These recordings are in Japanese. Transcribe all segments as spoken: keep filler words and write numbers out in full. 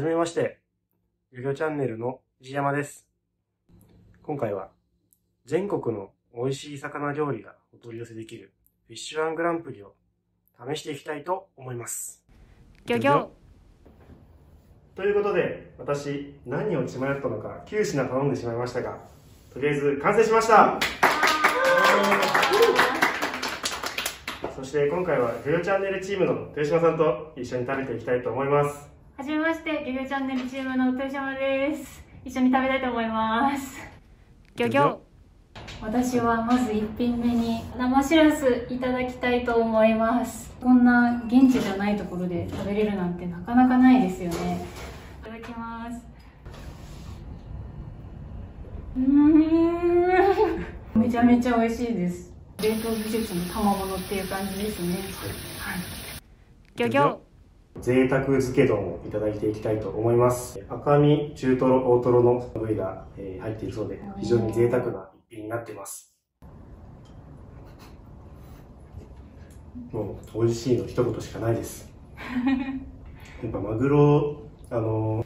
めまして、漁業チャンネルの藤山です。今回は全国の美味しい魚料理がお取り寄せできるフィッシュワングランプリを試していきたいと思います。 漁業ということで、私何を血迷ったのかきゅう品頼んでしまいましたが、とりあえず完成しました。そして今回は漁業チャンネルチームの豊島さんと一緒に食べていきたいと思います。 はじめまして、漁業チャンネルチームの豊島です。一緒に食べたいと思います。漁業私はまずいっ品目に生しらすいただきたいと思います。こんな現地じゃないところで食べれるなんてなかなかないですよね。いただきます。うーんめちゃめちゃ美味しいです。冷凍技術の賜物っていう感じですね。はい。漁業贅沢漬け丼をいただいていきたいと思います。赤身、中トロ、大トロの部位が入っているそうで、非常に贅沢な一品になっています。もう美味しいの一言しかないです。やっぱマグロ、あの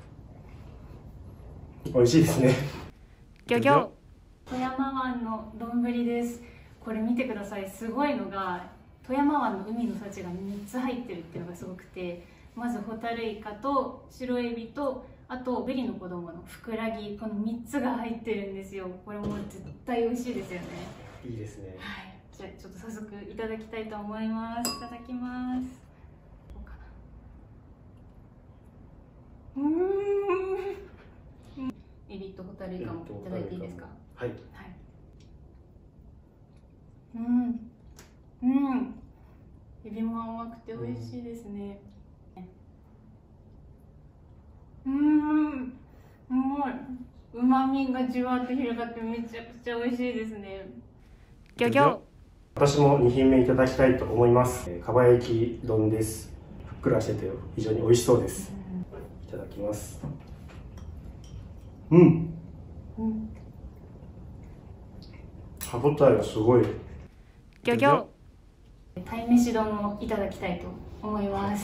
ー、美味しいですね。 漁業富山湾の丼です。これ見てください。すごいのが富山湾の海の幸がみっつ入ってるっていうのがすごくて、まずホタルイカと白エビと、あとブリの子供のフクラギ、このみっつが入ってるんですよ。これも絶対美味しいですよね。 いいですね。 はい、じゃあちょっと早速いただきたいと思います。いただきます。どうかな。うーんエビとホタルイカもいただいていいですか。 はい、はい、 うんうんエビも甘くて美味しいですね。うん、うまい。旨味がじわっと広がってめちゃくちゃ美味しいですね。漁業私もに品目いただきたいと思います。かば焼き丼です。ふっくらしてて非常に美味しそうです。いただきます。うん、うん、歯ごたえがすごい。 漁業鯛めし丼をいただきたいと思います。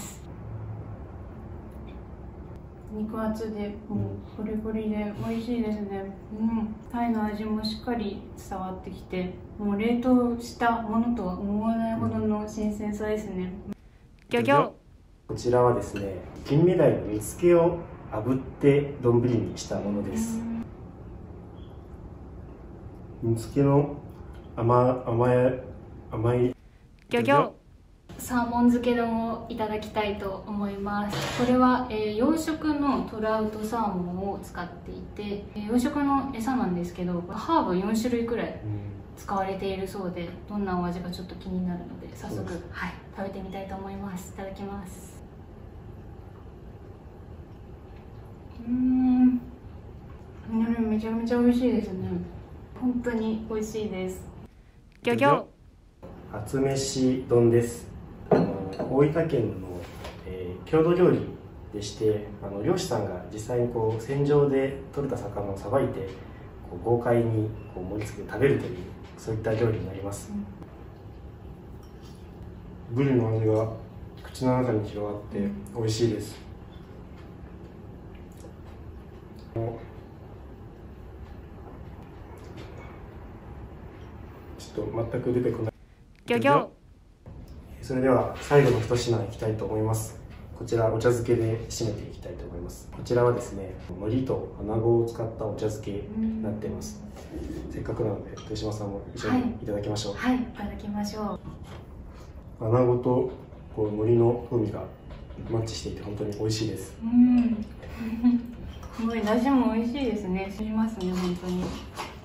肉厚でもうプリプリで美味しいですね。うん、鯛の味もしっかり伝わってきて、もう冷凍したものとは思わないほどの新鮮さですね。漁業こちらはですね、金目鯛の煮付けを炙って丼にしたものです。煮付けの甘甘い甘い漁業サーモン漬け丼をいただきたいと思います。これは、えー、養殖のトラウトサーモンを使っていて、えー、養殖の餌なんですけど、ハーブよん種類くらい使われているそうで、どんなお味かちょっと気になるので早速、はい、食べてみたいと思います。いただきます。うーんめちゃめちゃ美味しいですね。本当に美味しいです。漁業厚飯丼です。あの大分県の、えー、郷土料理でして、あの漁師さんが実際にこう船上で取れた魚をさばいてこう豪快にこう盛り付けて食べるという、そういった料理になります。うん、ブリの味が口の中に広がって美味しいです。うん、ちょっと全く出てこない。 漁業それでは最後の一品いきたいと思います。こちらお茶漬けで締めていきたいと思います。こちらはですね、海苔と穴子を使ったお茶漬けになっています。せっかくなので豊島さんも一緒にいただきましょう。 はい、はい、いただきましょう。穴子とこう海苔の風味がマッチしていて本当に美味しいです。 うん。すごい出汁も美味しいですね。しますね本当に。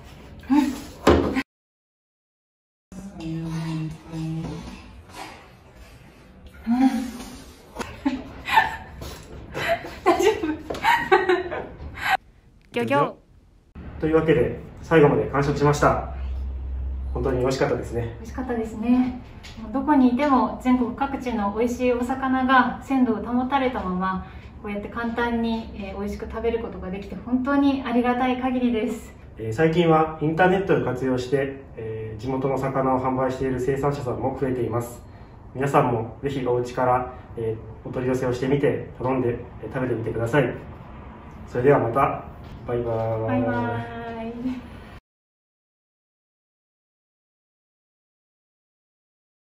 漁業というわけで最後まで完食しました。本当に美味しかったですね。 美味しかったですね。どこにいても全国各地の美味しいお魚が鮮度を保たれたままこうやって簡単に、えー、美味しく食べることができて本当にありがたい限りです。 えー、最近はインターネットを活用して、えー、地元の魚を販売している生産者さんも増えています。 皆さんもぜひお家から、えー、お取り寄せをしてみて頼んで、えー、食べてみてください。それではまた。バイバーイ。 バイバーイ。